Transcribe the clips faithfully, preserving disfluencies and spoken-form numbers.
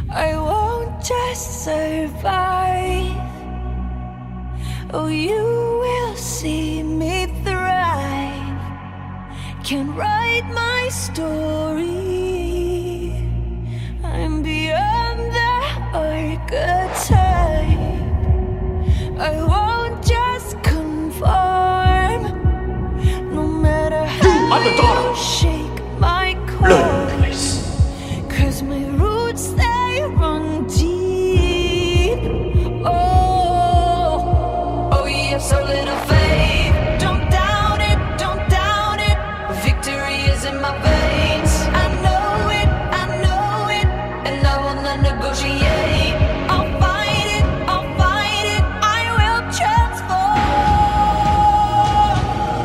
I won't just survive. Oh, you will see me thrive. Can write my story. I'm beyond the archetype. I won't just conform. No matter how I'm the daughter. you shake my core. Learn, please. Cause my roots, they run deep. Oh, oh yes, a little faith. Don't doubt it, don't doubt it. Victory is in my veins. I know it, I know it, and I will not negotiate. I'll fight it, I'll fight it. I will transform.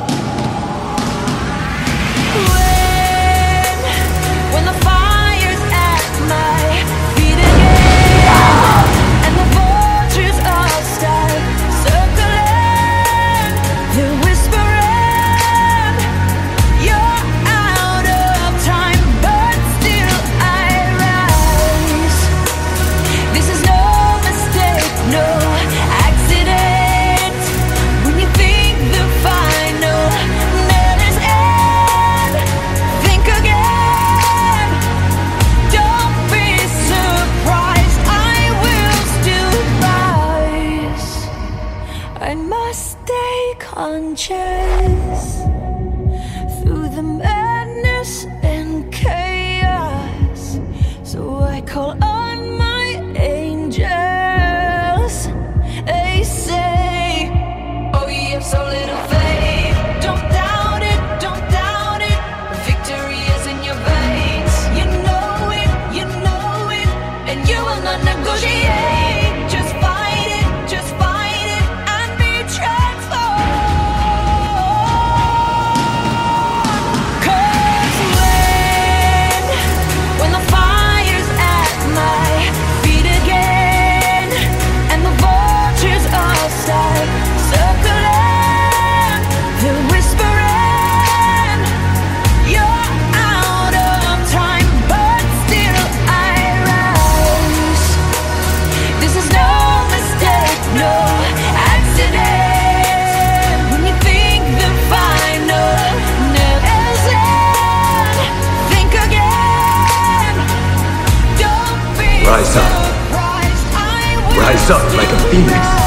When, when the fire's at my feet again, and the vultures all start circling, they're whispering, you're out of time, but still I rise. This is no mistake, no accident. When you think the final nail is in, think again. Don't be surprised, I will still rise. I must stay conscious through the madness and chaos. So I call on my angels. They say, oh yes, so little faith. Don't doubt it, don't doubt it. Victory is in your veins. You know it, you know it, and you will not negotiate. Just fight it, just fight it, and be transformed. Cause when, when the fire's at my feet again, and the vultures all start circling, they're whispering, you're out of time, but still I rise. This is no mistake, no accident. When you think the final nail is in, think again. Don't be Rise up. surprised, I will Rise up like a still phoenix.